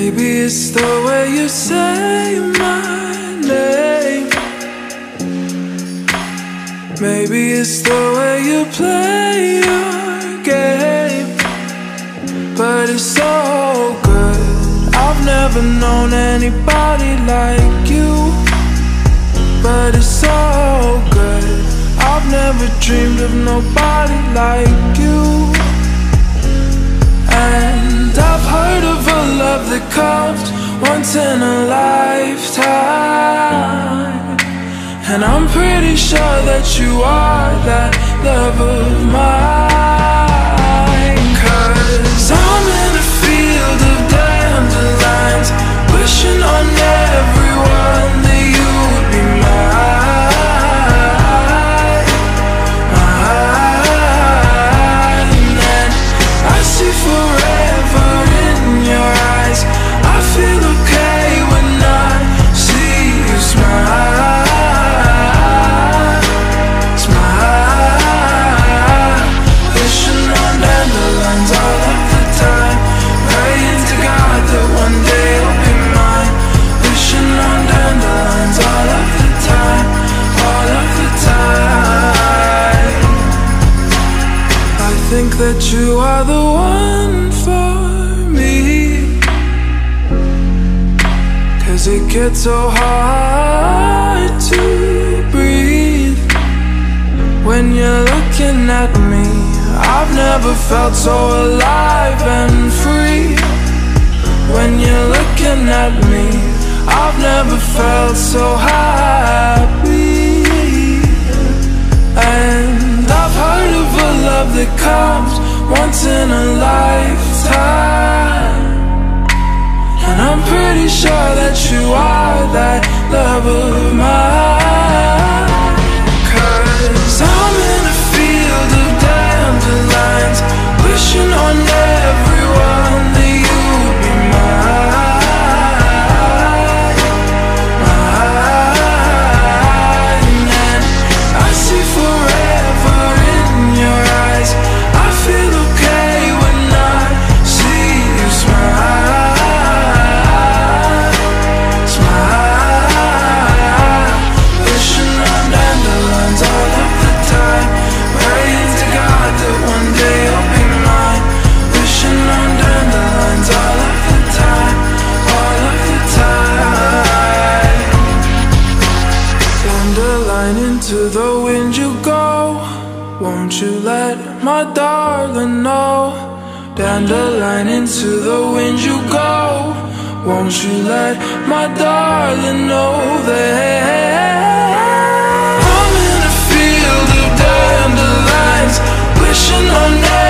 Maybe it's the way you say my name. Maybe it's the way you play your game. But it's so good. I've never known anybody like you. But it's so good. I've never dreamed of nobody like you. And I've heard of a love that comes once in a lifetime. And I'm pretty sure that you are that love of mine. 'Cause I'm in a field of dandelions, wishing on everyone that you would be mine, mine. And I see forever in your eyes. I feel okay when I see you smile, smile. Wishing on dandelions all of the time, praying to God that one day you'll be mine. Wishing on dandelions all of the time, all of the time. I think that you are the one for me, 'cause it gets so hard to breathe when you're looking at me. I've never felt so alive and free. When you're looking at me, I've never felt so happy. And I've heard of a love that comes once in a lifetime. And I'm pretty sure that you are that love of mine. 'Cause I'm in a field of dandelions, wishing on everyone that you would be mine, mine. And I see forever in your eyes. I feel okay when I see you smile, smile. Wishing on dandelions all of the time, praying to God that one day you'll be mine. Wishing on dandelions all of the time, all of the time. Dandelion, into the wind you go. Won't you let my darling know? Dandelion, into the wind you go. Won't you let my darling know that I'm in a field of dandelions, wishing on